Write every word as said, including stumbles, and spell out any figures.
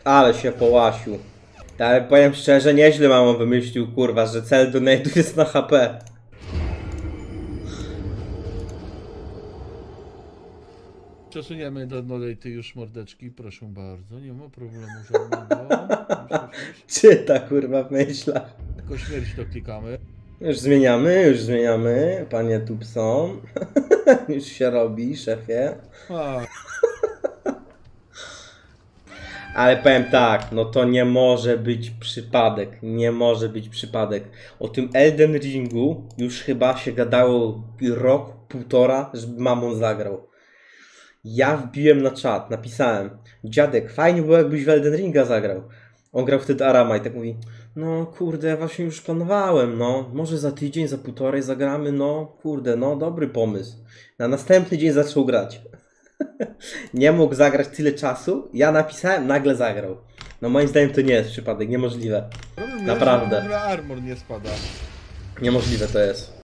Ale się połasił. Ale powiem szczerze, nieźle mamo wymyślił, kurwa, że cel donate'u jest na H P. Przesuniemy do donate'y już mordeczki, proszę bardzo, nie ma problemu żadnego. Już, już, już. Czyta, kurwa, w myślach. Tylko śmierć to klikamy. Już zmieniamy, już zmieniamy, panie Tubson. Już się robi, szefie. A, Ale powiem tak, no to nie może być przypadek, nie może być przypadek. O tym Elden Ringu już chyba się gadało rok, półtora, żeby Mamon zagrał. Ja wbiłem na czat, napisałem: dziadek, fajnie było jakbyś w Elden Ringa zagrał. On grał wtedy Arama i tak mówi: no kurde, ja właśnie już planowałem, no. Może za tydzień, za półtorej zagramy, no kurde, no dobry pomysł. Na następny dzień zaczął grać. Nie mógł zagrać tyle czasu, ja napisałem, nagle zagrał. No moim zdaniem to nie jest przypadek, niemożliwe. problem Naprawdę. jest, że w ogóle armor nie spada. Niemożliwe to jest.